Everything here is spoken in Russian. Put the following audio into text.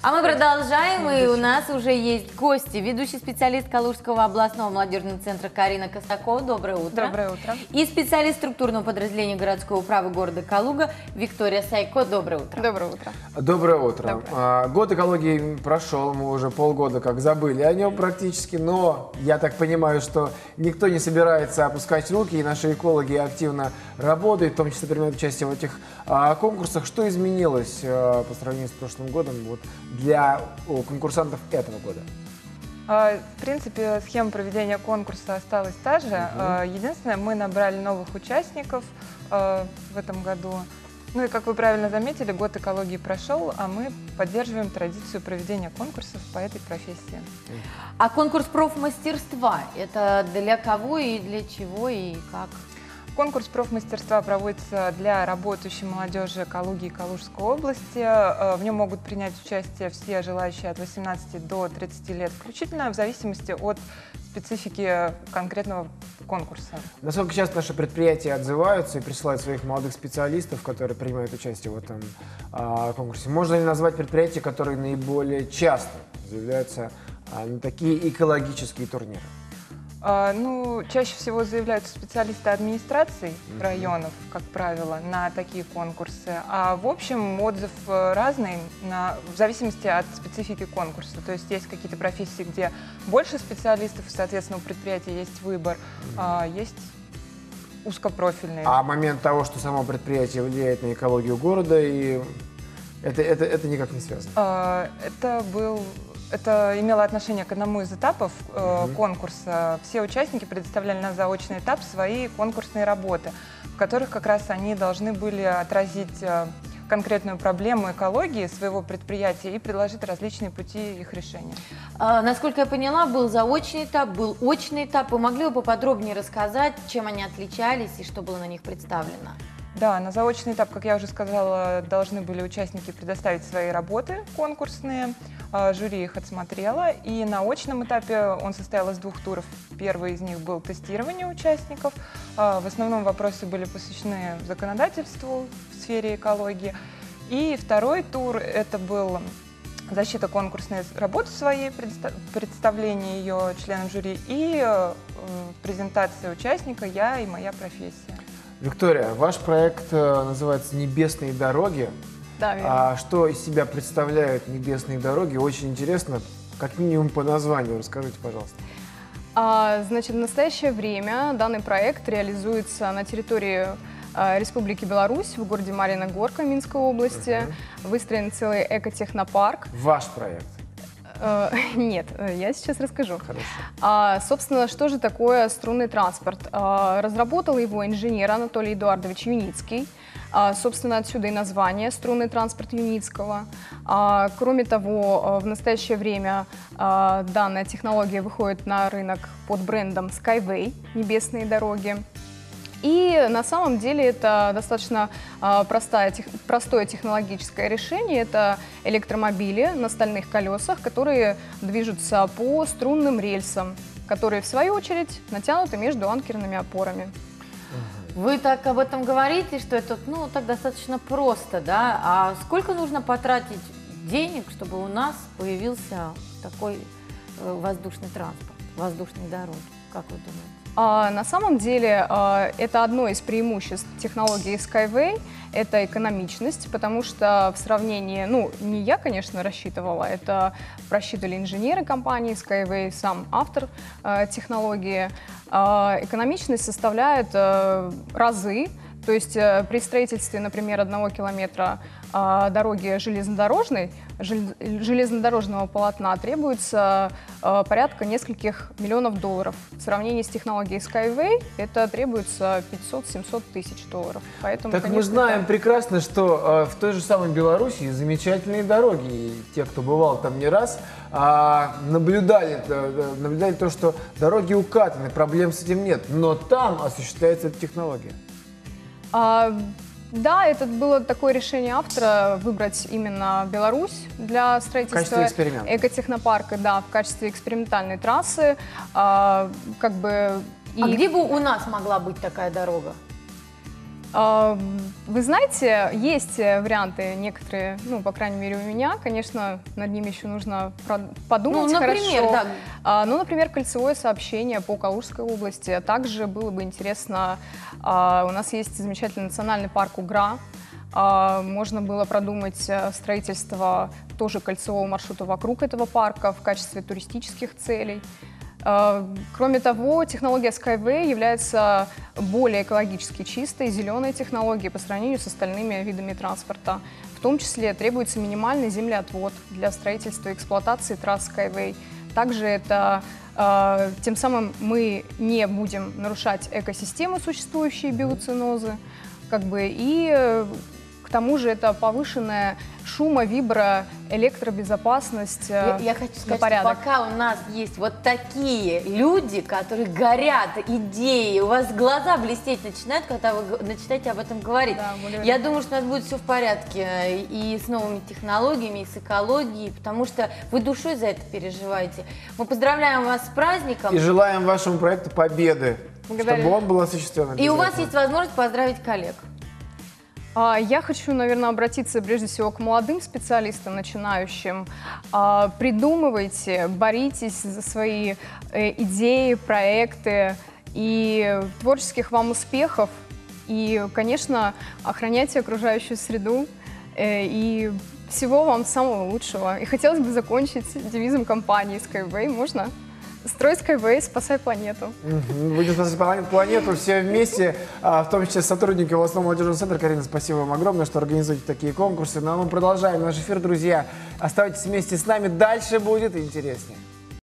А мы продолжаем, и у нас уже есть гости. Ведущий специалист Калужского областного молодежного центра Карина Косакова. Доброе утро. Доброе утро. И специалист структурного подразделения городской управы города Калуга Виктория Сайко. Доброе утро. Доброе утро. Доброе утро. Доброе. Год экологии прошел, мы уже полгода как забыли о нем практически, но я так понимаю, что никто не собирается опускать руки, и наши экологи активно работают, в том числе принимают участие в этих конкурсах. Что изменилось по сравнению с прошлым годом вот, для конкурсантов этого года? В принципе, схема проведения конкурса осталась та же. Единственное, мы набрали новых участников в этом году. Ну и, как вы правильно заметили, год экологии прошел, а мы поддерживаем традицию проведения конкурсов по этой профессии. А конкурс профмастерства – это для кого и для чего и как? Конкурс профмастерства проводится для работающей молодежи Калуги и Калужской области. В нем могут принять участие все желающие от 18 до 30 лет включительно, в зависимости от специфики конкретного конкурса. Насколько часто наши предприятия отзываются и присылают своих молодых специалистов, которые принимают участие в этом конкурсе? Можно ли назвать предприятия, которые наиболее часто заявляются на такие экологические турниры? Ну, чаще всего заявляются специалисты администраций районов, как правило, на такие конкурсы. А в общем отзыв разный в зависимости от специфики конкурса. То есть есть какие-то профессии, где больше специалистов, соответственно, у предприятия есть выбор, есть узкопрофильные. А момент того, что само предприятие влияет на экологию города, и это никак не связано? Это имело отношение к одному из этапов конкурса. Все участники предоставляли на заочный этап свои конкурсные работы, в которых как раз они должны были отразить конкретную проблему экологии своего предприятия и предложить различные пути их решения. Насколько я поняла, был заочный этап, был очный этап. Вы могли бы поподробнее рассказать, чем они отличались и что было на них представлено? Да, на заочный этап, как я уже сказала, должны были участники предоставить свои работы конкурсные, жюри их отсмотрело, и на очном этапе он состоял из двух туров. Первый из них был тестирование участников, в основном вопросы были посвящены законодательству в сфере экологии, и второй тур это был защита конкурсной работы своей, представление ее членам жюри и презентация участника «Я и моя профессия». Виктория, ваш проект называется «Небесные дороги». Да, верно. Что из себя представляют небесные дороги? Очень интересно, как минимум по названию. Расскажите, пожалуйста. Значит, в настоящее время данный проект реализуется на территории Республики Беларусь, в городе Марьина Горка Минской области. Выстроен целый экотехнопарк. Ваш проект? Нет, я сейчас расскажу. Хорошо. Собственно, что же такое струнный транспорт? Разработал его инженер Анатолий Эдуардович Юницкий. Собственно, отсюда и название «Струнный транспорт Юницкого». Кроме того, в настоящее время данная технология выходит на рынок под брендом Skyway «Небесные дороги». И на самом деле это достаточно простое технологическое решение. Это электромобили на стальных колесах, которые движутся по струнным рельсам, которые в свою очередь натянуты между анкерными опорами. Вы так об этом говорите, что это так достаточно просто, да? А сколько нужно потратить денег, чтобы у нас появился такой воздушный транспорт, воздушные дороги? Как вы думаете? На самом деле это одно из преимуществ технологии Skyway, это экономичность, потому что в сравнении, не я, конечно, рассчитывала, это просчитывали инженеры компании Skyway, сам автор технологии. Экономичность составляет разы, то есть при строительстве, например, 1 километра дороги железнодорожного полотна требуется порядка нескольких миллионов долларов. В сравнении с технологией Skyway это требуется 500-700 тысяч долларов. Поэтому, так конечно, мы знаем прекрасно, что в той же самой Беларуси замечательные дороги. И те, кто бывал там не раз, наблюдали то, что дороги укатаны, проблем с этим нет. Но там осуществляется эта технология. Да, это было такое решение автора выбрать именно Беларусь для строительства экотехнопарка, да, в качестве экспериментальной трассы. Где бы у нас могла быть такая дорога? Вы знаете, есть варианты некоторые, ну, по крайней мере, у меня. Конечно, над ними еще нужно подумать Ну, например, хорошо. да. Ну, например, кольцевое сообщение по Калужской области. Также было бы интересно, у нас есть замечательный национальный парк Угра. Можно было продумать строительство тоже кольцевого маршрута вокруг этого парка в качестве туристических целей. Кроме того, технология Skyway является более экологически чистой, зеленой технологией по сравнению с остальными видами транспорта. В том числе требуется минимальный землеотвод для строительства и эксплуатации трасс Skyway. Также это тем самым мы не будем нарушать экосистемы, существующие биоценозы, и к тому же это повышенная электробезопасность Я хочу на сказать, порядок. что пока у нас есть вот такие люди, которые горят идеей, у вас глаза блестеть начинают, когда вы начинаете об этом говорить. Да, Я думаю, что у нас будет все в порядке и с новыми технологиями, и с экологией, потому что вы душой за это переживаете. Мы поздравляем вас с праздником. И желаем вашему проекту победы, Благодарю. чтобы он был осуществлен. И у вас обязательно. есть возможность поздравить коллег. Я хочу, наверное, обратиться прежде всего к молодым специалистам, начинающим. Придумывайте, боритесь за свои идеи, проекты и творческих вам успехов. И, конечно, охраняйте окружающую среду. И всего вам самого лучшего. И хотелось бы закончить девизом компании Skyway. Можно? Строй Skyway, спасай планету. Будем спасать планету все вместе, в том числе сотрудники областного молодежного центра. Карина, спасибо вам огромное, что организуете такие конкурсы. Ну а мы продолжаем наш эфир, друзья. Оставайтесь вместе с нами, дальше будет интереснее.